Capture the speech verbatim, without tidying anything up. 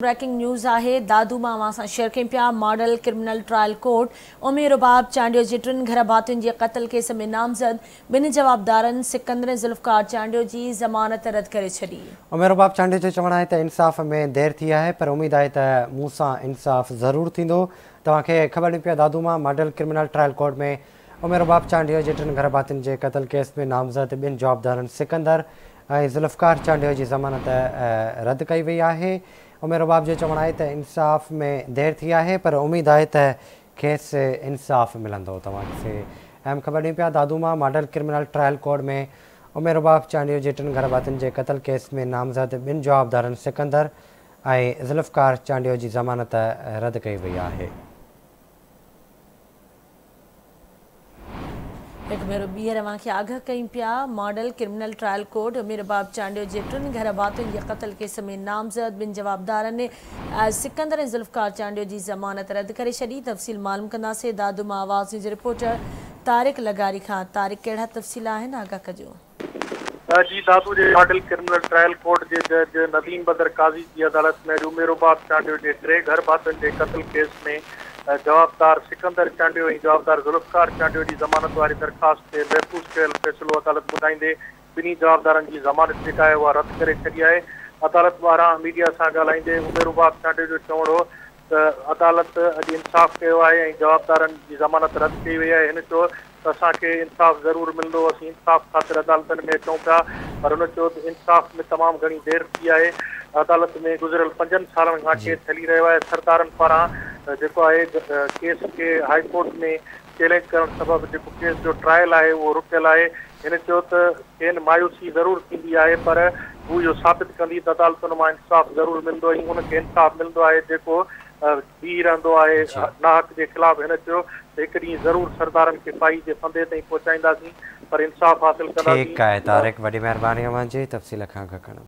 Breaking news है दादूमा अवां share कयूं पिया। Model criminal trial court Umer Rubab Chandio जे टिनि घर भातियुनि जे क़त्ल केस में नामज़द ॿिनि जवाबदारनि सिकंदर ऐं ज़ुल्फ़कार चांडियो जी ज़मानत रद्द करे छॾी। उमेर रुबाब चांडियो जो चवणु आहे त इंसाफ़ में देर थी आहे, पर उम्मीद आहे त मूं सां इंसाफ़ ज़रूरु थींदो। तव्हांखे ख़बर ॾिनी पिया दादूमा मॉडल क्रिमिनल ट्रायल कोर्ट में उमेर रुबाब चांडियो जे टिनि घर भातियुनि जे क़त्ल केस में नामज़द ॿिनि जवाबदारनि सिकंदर ऐं ज़ुल्फ़कार चांडियो जी ज़मानत रद्द कई वई आहे। उमेर रुबाब जो चवणु आहे त इंसाफ़ में देर थी आहे, पर उम्मीद आहे त खेसि इंसाफ़ मिलंदो। तव्हांखे अहम ख़बर ॾिनी पिया दादूमा मॉडल क्रिमिनल ट्रायल कोर्ट में उमेर रुबाब चांडियो जे टिनि घर भातियुनि जे क़त्ल केस में नामज़द ॿिनि जवाबदारनि सिकंदर ऐं ज़ुल्फ़कार चांडियो जी ज़मानत रद्द कई वई आहे। एक भेरो ॿीहर अव्हांखे आगाह कयूं पिया। Model criminal trial court Umer Rubab Chandio जे टिनि घर भातियुनि जे क़त्ल केस में नामज़द ॿिनि जवाबदारनि सिकंदर ऐं ज़ुल्फ़कार चांडियो जी ज़मानत रद्द करे छॾी। तफ़सील मालूम कंदासीं दादूमा आवाज़ न्यूज़ रिपोर्टर तारिक लगारी खां। तारिक, कहिड़ा तफ़सील आहिनि, आगाह कजो। जी दादू जे मॉडल क्रिमिनल ट्रायल कोर्ट जे जज नदीम बदर काज़ी जी अदालत में उमेर रुबाब चांडियो जे टे घर भातियुनि जे क़त्ल केस में जवाबदार सिकंदर चांडियो ऐं जवाबदार ज़ुल्फ़कार चांडियो जी ज़मानत वारी दरख़्वास्त ते महफ़ूज़ कयल फ़ैसिलो अदालत ॿुधाईंदे ॿिन्ही जवाबदारनि जी ज़मानत जेका आहे उहा रद्द करे छॾी आहे। अदालत पारां मीडिया सां ॻाल्हाईंदे उमेर रुबाब चांडियो जो चवणो हो त अदालत अॼु इंसाफ़ कयो आहे ऐं जवाबदारनि जी ज़मानत रद्द कई वई आहे। हिन चयो त असांखे इंसाफ़ ज़रूरु मिलंदो, असीं इंसाफ़ ख़ातिर अदालतनि में अचूं पिया, पर हुन चयो त इंसाफ़ में तमामु घणी देरि थी आहे। अदालत में गुज़िरियल पंजनि सालनि खां केस हली रहियो आहे। सरदारनि पारां जेको आहे केस खे हाई कोर्ट में चैलेंज करण सबबि जेको केस जो ट्रायल आहे उहो रुकियल आहे। हिन चयो त खेनि मायूसी ज़रूरु थींदी आहे, पर हू इहो साबित कंदी त अदालतुनि मां इंसाफ़ ज़रूरु मिलंदो ऐं उनखे इंसाफ़ मिलंदो आहे जेको बीह रहंदो आहे नाहक जे ख़िलाफ़। हिन चयो त हिकु ॾींहुं ज़रूरु सरदारनि खे फाई जे फंदे ताईं पहुचाईंदासीं, पर इंसाफ़ हासिल कंदासीं। ठीकु आहे तारिक, वॾी महिरबानी अव्हांजी तफ़सील खां आगाह करण।